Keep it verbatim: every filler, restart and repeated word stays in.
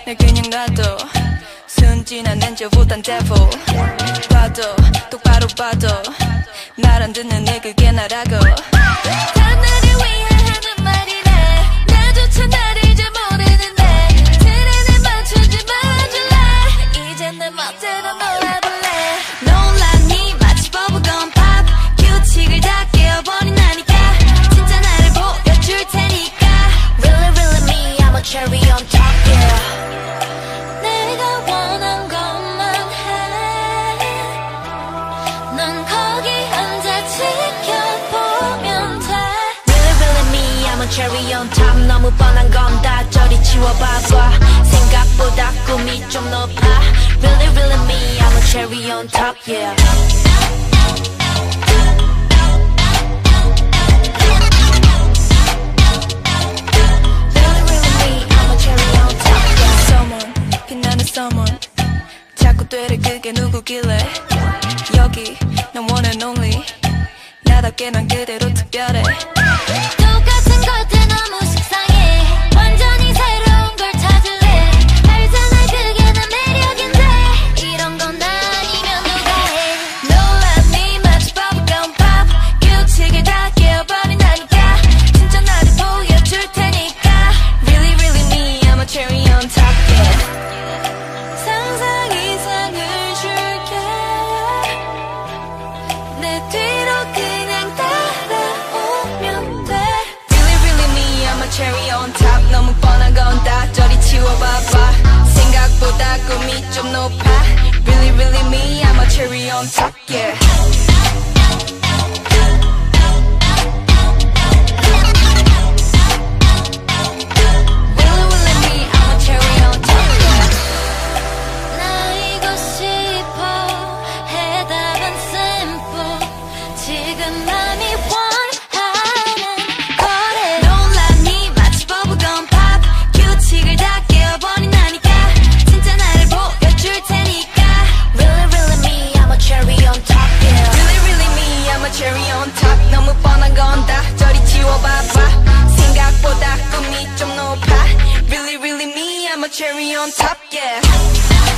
날 그냥 놔둬 순진한 엔저보단 devil 봐도 똑바로 봐도 말 안 듣는 애 그게 나라고 다 나를 위해 하는 말이래 나조차 나를 잘 모르는데 트렌에 맞추지 말아줄래 이제 내 멋대로 놀아볼래 놀랐니 마치 버블건 팝 규칙을 다 깨어버린 나니까 진짜 나를 보여줄 테니까 Really really me I'm a cherry on top yeah 내가 원한 것만 해 넌 거기 앉아 지켜보면 돼 Really really me I'm a cherry on top 너무 뻔한 건 다 저리 치워봐봐 생각보다 꿈이 좀 높아 Really really me I'm a cherry on top yeah someone 자꾸 되려 그게 누구길래 여기 난 one and only 나답게 난 그대로 특별해 똑같은 것들 너무 식상해 완전히 새로운 걸 찾을래 알잖아 그게 내 매력인데 이런 건 아니면 누가 해 놀랐니 마치 버블건 팝 규칙을 다 깨어버린 나니까 진짜 나를 보여줄 테니까 Really really me I'm a cherry on top yeah 상상 이상을 줄게 내 뒤로 그냥 따라오면 돼 Really really me I'm a cherry on top 너무 뻔한 건 다 저리 치워봐봐 생각보다 꿈이 좀 높아 Really really me I'm a cherry on top yeah 지금 맘이 원하는 거래 놀랐니 마치 버블건 팝 규칙을 다 깨어버린 나니까 진짜 나를 보여줄 테니까 Really really me I'm a cherry on top yeah Really really me I'm a cherry on top 너무 뻔한 건 다 저리 치워봐봐 생각보다 꿈이 좀 높아 Really really me I'm a cherry on top yeah